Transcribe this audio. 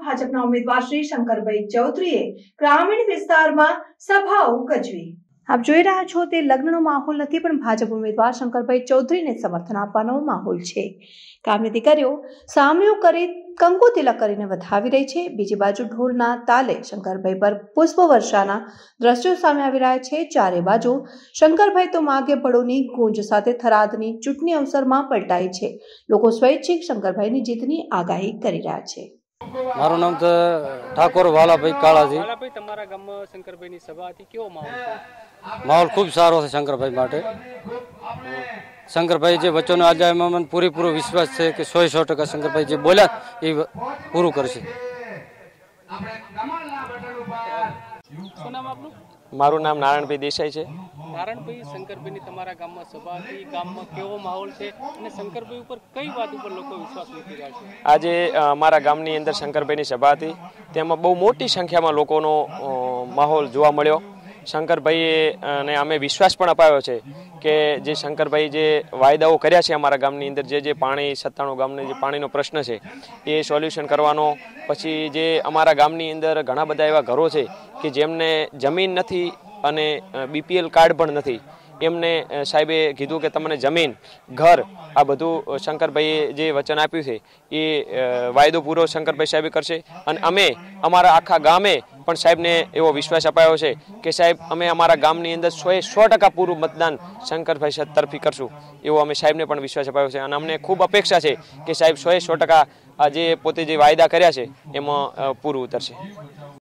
ભાજપના ઉમેદવાર શ્રી શંકરભાઈ ચૌધરીએ ગ્રામીણ વિસ્તારમાં સભાઓ ગજવી। આપ જોઈ રહ્યા છો તે લગ્નનો માહોલ નથી, પણ ભાજપ ઉમેદવાર શંકરભાઈ ચૌધરીને સમર્થન આપવાનો માહોલ છે। ગામની દીકરીઓ સામયો કરી કંકુ તિલક કરીને વધાવી રહી છે। બીજી બાજુ ઢોલના તાલે શંકરભાઈ પર પુષ્પવર્ષાના દ્રશ્યો સામે આવી રહ્યા છે। ચારે બાજુ શંકરભાઈ તો માગે બળોની ગૂંજ સાથે થરાદની ચૂંટણી અવસરમાં પલટાઈ છે। લોકો સ્વૈચ્છિક શંકરભાઈની જીતની આગાહી કરી રહ્યા છે। મારું નામ તો ઠાકોર વાલાભાઈ કાળાજી। વાલાભાઈ, તમારા ગામમાં શંકરભાઈની સભા હતી, કેવો માહોલ છે? માહોલ ખૂબ સારો છે શંકરભાઈ માટે। શંકરભાઈ જે વચ્ચેનો આજે એમાં મને પૂરેપૂરો વિશ્વાસ છે કે 100% શંકરભાઈ જે બોલ્યા એ પૂરું કરશે। શું નામ આપનું? મારું નામ નારાયણભાઈ દેસાઈ છે। નારાયણભાઈ, શંકરભાઈની તમારા ગામમાં સભા હતી, ગામમાં કેવો માહોલ છે અને શંકરભાઈ ઉપર કઈ વાત ઉપર લોકો વિશ્વાસ મૂકી રહ્યા છે? આજે અમારા ગામની અંદર શંકરભાઈની સભા હતી, તેમાં બહુ મોટી સંખ્યામાં લોકોનો માહોલ જોવા મળ્યો। શંકરભાઈએ અને અમે વિશ્વાસ પણ અપાવ્યો છે કે જે શંકરભાઈ જે વાયદાઓ કર્યા છે અમારા ગામની અંદર, જે પાણી 97 ગામને જે પાણીનો પ્રશ્ન છે એ સોલ્યુશન કરવાનો, પછી જે અમારા ગામની અંદર ઘણા બધા એવા ઘરો છે કે જેમને જમીન નથી અને BPL કાર્ડ પણ નથી, એમને સાહેબે કીધું કે તમને જમીન, ઘર, આ બધું શંકરભાઈએ જે વચન આપ્યું છે એ વાયદો પૂરો શંકરભાઈ સાહેબે કરશે। અને અમે અમારા આખા ગામે પણ સાહેબને એવો વિશ્વાસ અપાયો છે કે સાહેબ અમે અમારા ગામની અંદર 100% પૂરું મતદાન શંકરભાઈ તરફી કરશું, એવો અમે સાહેબને પણ વિશ્વાસ અપાયો છે। અને અમને ખૂબ અપેક્ષા છે કે સાહેબ 100% આ જે પોતે જે વાયદા કર્યા છે એમાં પૂરું ઉતરશે।